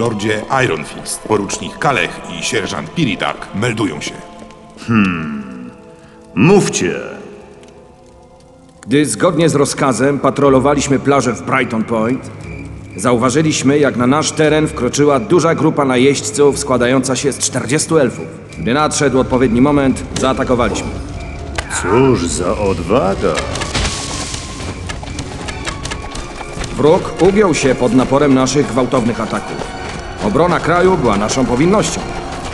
Lordzie Iron Fist, porucznik Kalech i sierżant Piridak meldują się. Mówcie. Gdy zgodnie z rozkazem patrolowaliśmy plażę w Brighton Point, zauważyliśmy, jak na nasz teren wkroczyła duża grupa najeźdźców składająca się z 40 elfów. Gdy nadszedł odpowiedni moment, zaatakowaliśmy. Cóż za odwaga. Wróg ugiął się pod naporem naszych gwałtownych ataków. Obrona kraju była naszą powinnością.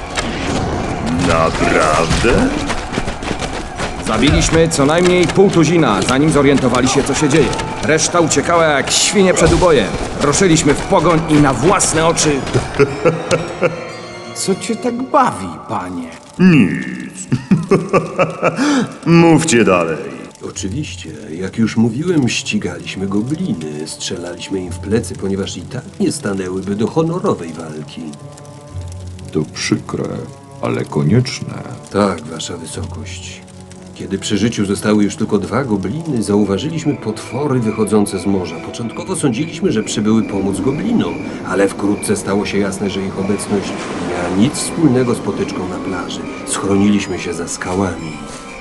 Naprawdę? Zabiliśmy co najmniej pół tuzina, zanim zorientowali się, co się dzieje. Reszta uciekała jak świnie przed ubojem. Ruszyliśmy w pogoń i na własne oczy... Co cię tak bawi, panie? Nic. Mówcie dalej. Oczywiście, jak już mówiłem, ścigaliśmy gobliny, strzelaliśmy im w plecy, ponieważ i tak nie stanęłyby do honorowej walki. To przykre, ale konieczne. Tak, wasza wysokość. Kiedy przy życiu zostały już tylko 2 gobliny, zauważyliśmy potwory wychodzące z morza. Początkowo sądziliśmy, że przybyły pomóc goblinom, ale wkrótce stało się jasne, że ich obecność nie miała nic wspólnego z potyczką na plaży. Schroniliśmy się za skałami.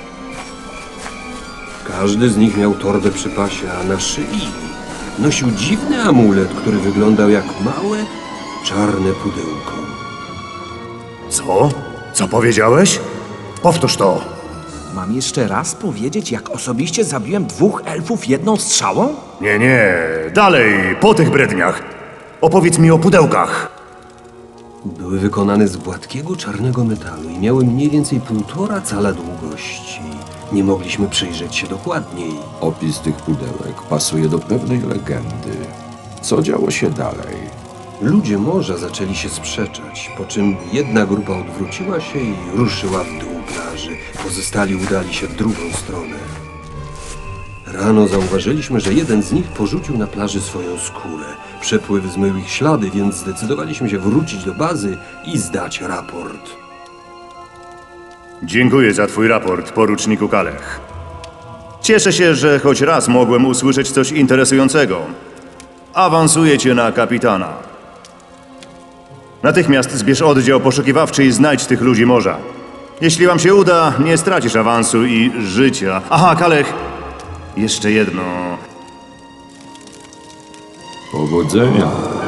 Każdy z nich miał torbę przy pasie, a na szyi nosił dziwny amulet, który wyglądał jak małe, czarne pudełko. Co? Co powiedziałeś? Powtórz to. Mam jeszcze raz powiedzieć, jak osobiście zabiłem 2 elfów jedną strzałą? Nie, dalej, po tych bredniach. Opowiedz mi o pudełkach. Były wykonane z gładkiego, czarnego metalu i miały mniej więcej 1,5 cala długości. Nie mogliśmy przyjrzeć się dokładniej. Opis tych pudełek pasuje do pewnej legendy. Co działo się dalej? Ludzie morza zaczęli się sprzeczać, po czym jedna grupa odwróciła się i ruszyła w dół plaży. Pozostali udali się w drugą stronę. Rano zauważyliśmy, że jeden z nich porzucił na plaży swoją skórę. Przepływ zmył ich ślady, więc zdecydowaliśmy się wrócić do bazy i zdać raport. Dziękuję za twój raport, poruczniku Kalech. Cieszę się, że choć raz mogłem usłyszeć coś interesującego. Awansuję cię na kapitana. Natychmiast zbierz oddział poszukiwawczy i znajdź tych ludzi morza. Jeśli wam się uda, nie stracisz awansu i życia. Aha, Kalech, jeszcze jedno. Powodzenia.